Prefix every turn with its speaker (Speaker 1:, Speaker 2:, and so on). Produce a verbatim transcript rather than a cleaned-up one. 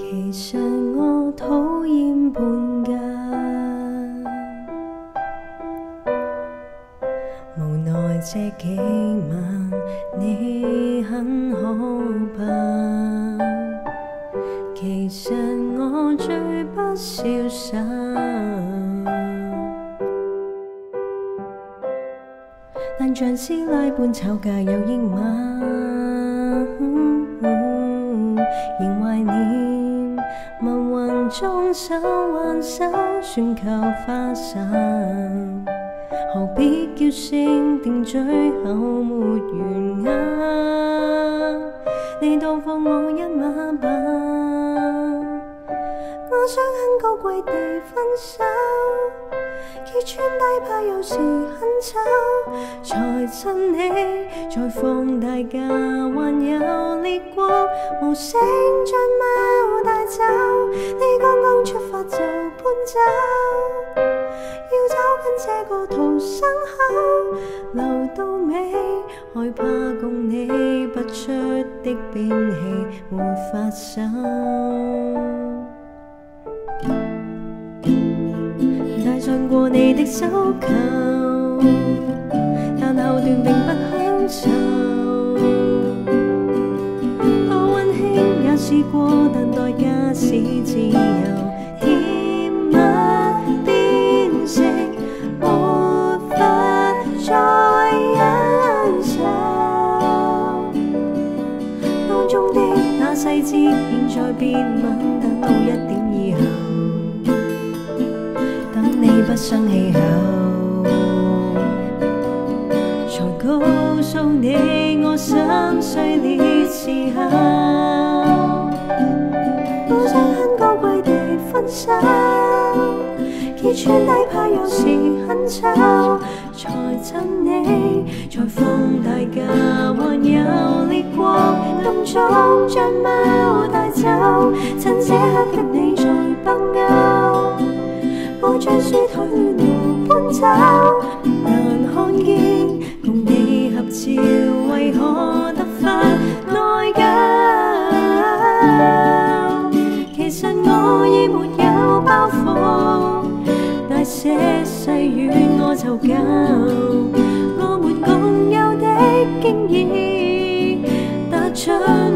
Speaker 1: 其實我討厭半價，無奈這幾晚你很可怕。其實我最不瀟灑，但像師奶般吵架又應罵，仍懷念文雲中手挽手船求花散，何必叫聲定最後沒完啊？你當放我一馬吧，我想很高貴地分手，揭穿底牌有時很醜，才趁你再放大假，還有烈光無聲將貓帶走，你剛剛出發就搬走，要走緊這個逃生口，留到尾害怕共你拔出的兵器沒法收。戴上過你的手扣，但後段並不享受。多溫馨也試過，但代價是自由。甜蜜變成沒法再忍受，當中的那細節，現在別吻，等到一點以後。你不生氣後，才告訴你我心碎裂時候，我想很高貴地分手，揭穿底牌有時很醜，才趁你再放大假，還有烈光動作將貓帶走，趁這刻的你在北歐，我將書台亂路搬走，難看見共你合照，為何突發內疚？其實我已沒有包袱，大些細語我就夠，我沒共有的經驗，突出